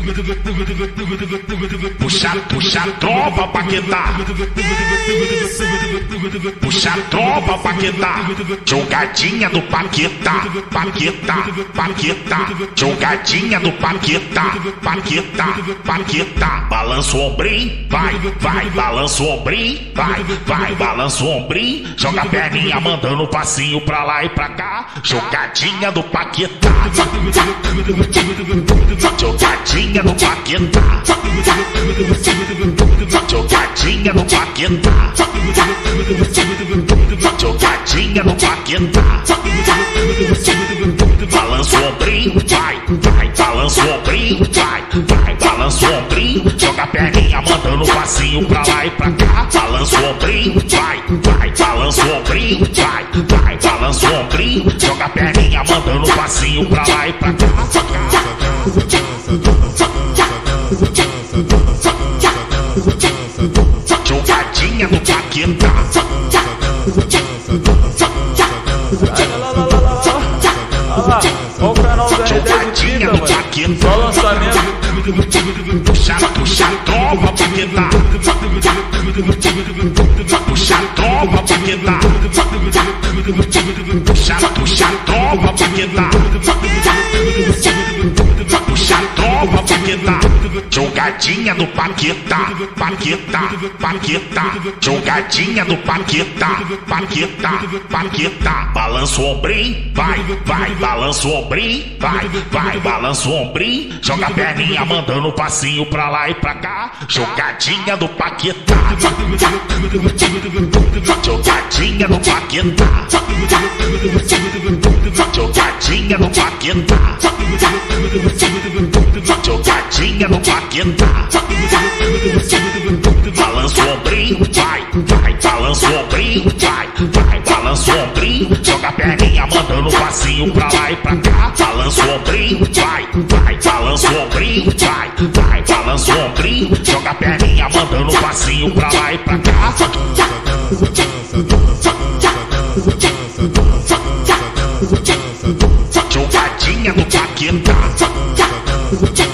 Puxa, puxa a tropa, Paquetá. Puxa a tropa, Paquetá. Jogadinha do Paquetá, Paquetá, Paquetá. Jogadinha do Paquetá, Paquetá, Paquetá. Balança o ombrinho, vai, vai. Balança o ombrinho, vai, vai. Balança o ombrinho. Joga a perninha mandando passinho pra lá e pra cá. Jogadinha do Paquetá. Jogadinha do Paquetá. Jogadinha do Paquetá. Jogadinha do Paquetá. Balança o ombrinho, vai, vai. Balança o ombrinho, vai, vai. Balança o ombrinho. Joga a perninha mandando passinho pra lá e pra cá. Balança o ombrinho, vai, vai. Balança o ombrinho, vai, vai. Balança o ombrinho. Joga a perninha mandando passinho pra lá e pra cá. Jogadinha do Paquetá. Jogadinha do Paquetá. Só lançamento. Puxa, puxa a tropa, Paquetá. Puxa a tropa, Paquetá. Puxa, puxa a tropa, Paquetá. Puxa a tropa, Paquetá. Jogadinha do Paquetá, Paquetá, Paquetá. Jogadinha do Paquetá, Paquetá, Paquetá. Balança o ombrinho, vai, vai. Balança o ombrinho, vai, vai. Balança o ombrinho. Joga a perninha mandando passinho pra lá e pra cá. Jogadinha do Paquetá. Jogadinha do Paquetá. Jogadinha do Paquetá. Jogadinha do Paquetá. Balança o ombrinho, vai, vai. Balança o ombrinho, vai, vai. Balança o ombrinho. Joga a perninha mandando passinho pra lá e pra cá. Balança o ombrinho, vai, vai. Balança o ombrinho, vai, vai. Balança o ombrinho. Joga a perninha mandando passinho pra lá e pra cá. Jogadinha do Paquetá.